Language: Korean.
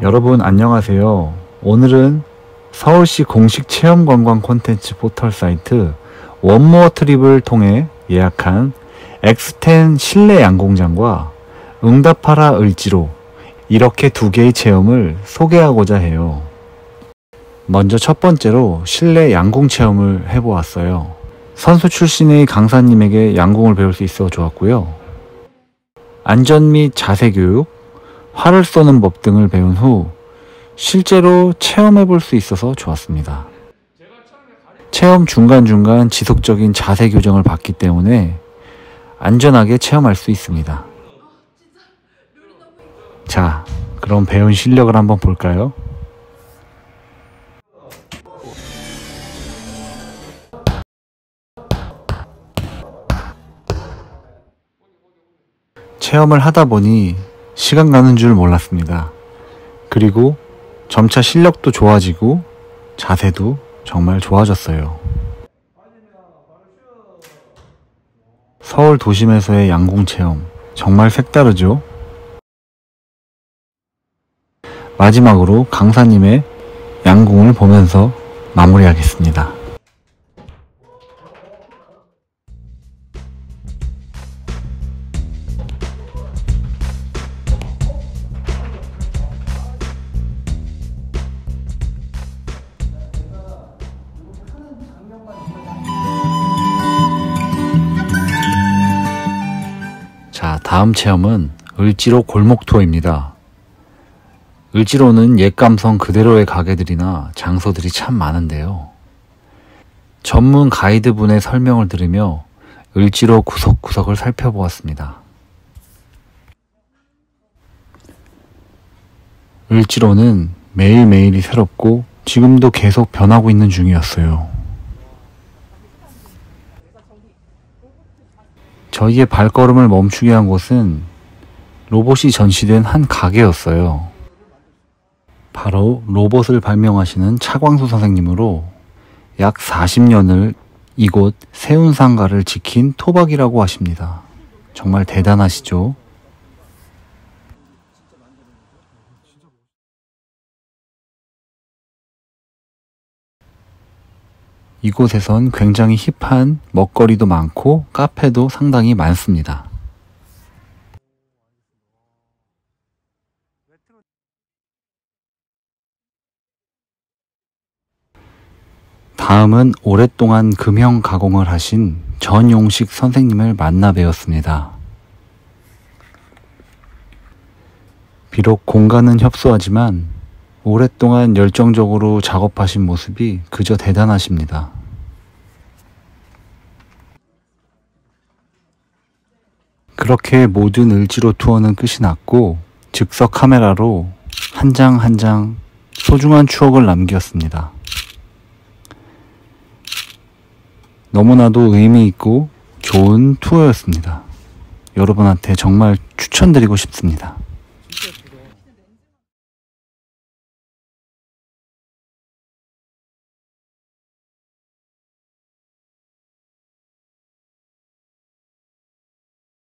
여러분 안녕하세요. 오늘은 서울시 공식 체험관광 콘텐츠 포털 사이트 원모어 트립을 통해 예약한 엑스텐 실내 양궁장과 응답하라 을지로 이렇게 두 개의 체험을 소개하고자 해요. 먼저 첫 번째로 실내 양궁 체험을 해보았어요. 선수 출신의 강사님에게 양궁을 배울 수 있어 좋았고요. 안전 및 자세 교육, 활을 쏘는 법 등을 배운 후 실제로 체험해 볼 수 있어서 좋았습니다. 체험 중간중간 지속적인 자세 교정을 받기 때문에 안전하게 체험할 수 있습니다. 자, 그럼 배운 실력을 한번 볼까요? 체험을 하다 보니 시간 가는 줄 몰랐습니다. 그리고 점차 실력도 좋아지고 자세도 정말 좋아졌어요. 서울 도심에서의 양궁 체험 정말 색다르죠? 마지막으로 강사님의 양궁을 보면서 마무리하겠습니다. 자, 다음 체험은 을지로 골목 투어입니다. 을지로는 옛 감성 그대로의 가게들이나 장소들이 참 많은데요. 전문 가이드분의 설명을 들으며 을지로 구석구석을 살펴보았습니다. 을지로는 매일매일이 새롭고 지금도 계속 변하고 있는 중이었어요. 저희의 발걸음을 멈추게 한 곳은 로봇이 전시된 한 가게였어요. 바로 로봇을 발명하시는 차광수 선생님으로 약 40년을 이곳 세운상가를 지킨 토박이라고 하십니다. 정말 대단하시죠? 이곳에선 굉장히 힙한 먹거리도 많고 카페도 상당히 많습니다. 다음은 오랫동안 금형 가공을 하신 전용식 선생님을 만나 뵈었습니다. 비록 공간은 협소하지만 오랫동안 열정적으로 작업하신 모습이 그저 대단하십니다. 그렇게 모든 을지로 투어는 끝이 났고 즉석 카메라로 한 장 한 장 소중한 추억을 남겼습니다. 너무나도 의미 있고 좋은 투어였습니다. 여러분한테 정말 추천드리고 싶습니다.